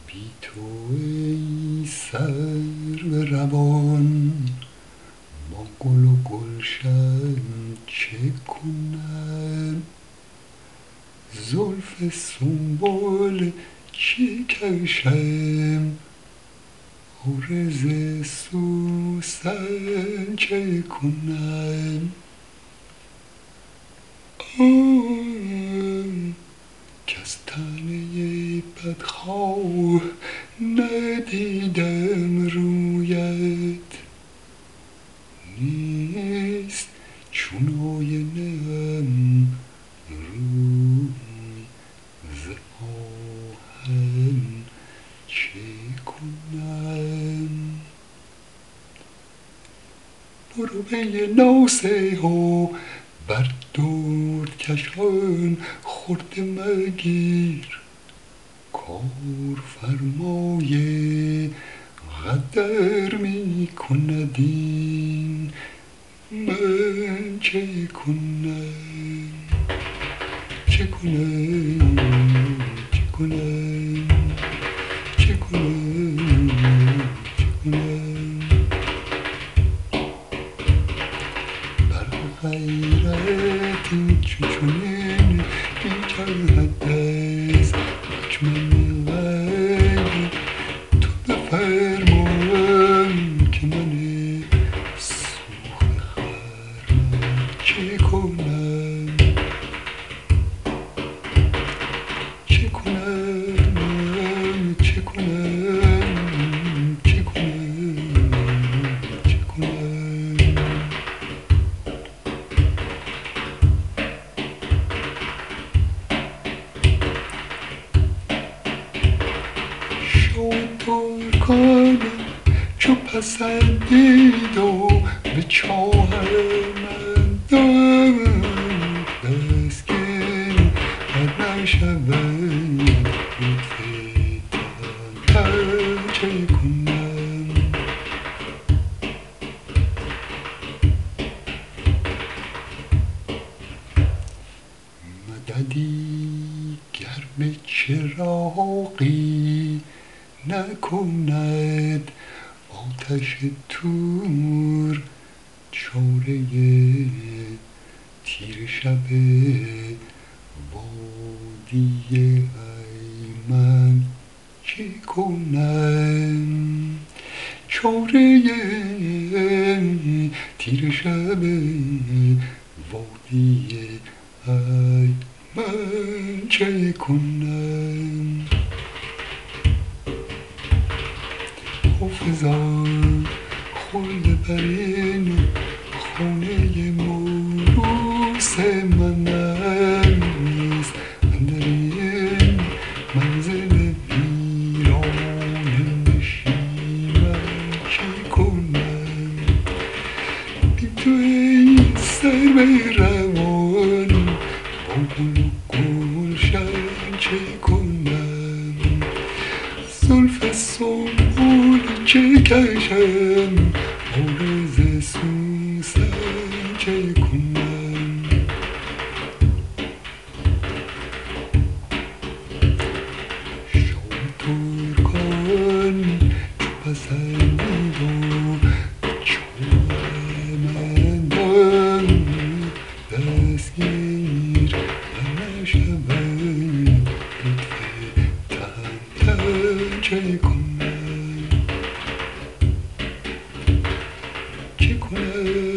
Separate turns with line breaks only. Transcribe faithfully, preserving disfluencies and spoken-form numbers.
بی تو ای سرو روان با گل و گلشن چه کنم؟ زلف سنبل چه کشم؟ عرض سوسن چه کنم؟ آه که از طعنه بدخواه ندیدم رویت، نیست چون آینم روی ز آهن چه کنم؟ برو پی ناسه ها بر دردکشان خرده مگیر، کارفرمای غدر می کند این، من چه کنم؟ چه کنم؟ چه کنم؟ چه کنم؟ چه کنم؟ بر غیرت چنین می‌جهد از دشمن غیر، تو بفرمان که من سوخته خرمن چه کنم؟ چه کنم؟ چه کنم؟ چه کنم؟ چه کنم؟ شد ترکانم چو پسندید و به چاهم انداخت، دستگیر گر نشود لطف تن چه کنم؟ مددی گر به چراغی نکند آتش طور، چاره تیره شب وادی ایمن چه کنم؟ چاره تیره شب وادی ایمن چه کنم؟ حافظا خلد بر این خانه موروث من است، اندر این منزل ویران نشیمن چه کنم؟ بی تو ای سرو روان با گل و گلشن چه کنم؟ زلف سنبل چه کشم؟ عرض سوسن چه کنم؟ شاه ترکان چو پسندید و به چاهم انداخت، دستگیر گر نشود لطف تهمتن چه کنم؟ چه کنم؟